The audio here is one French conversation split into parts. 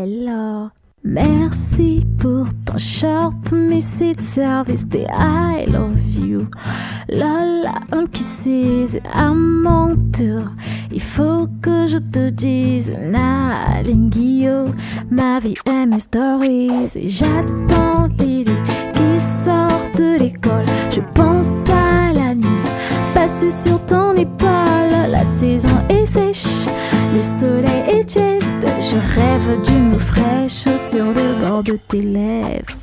Hello. Merci pour ton short, message service des I love you. Lola, un kisses à mon tour. Il faut que je te dise, Nalingio, ma vie est mes stories. Et j'attends Lily qui sort de l'école. Je pense à la nuit passée sur ton épaule. La saison est sèche, le soleil est tiède. Je rêve d'une eau fraîche sur le bord de tes lèvres.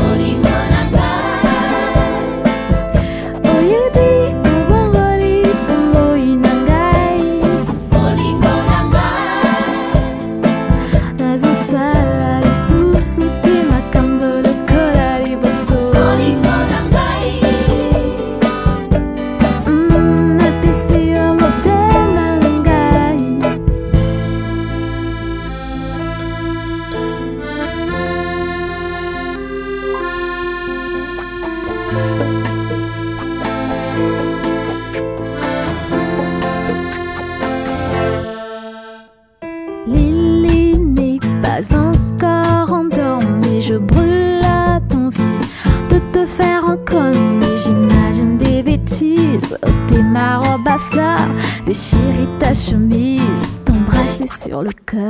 Lily n'est pas encore endormie. Je brûle à t'envie de te faire encore une. J'imagine des bêtises, ôter ma robe à fleurs, déchirer ta chemise, t'embrasser sur le cœur.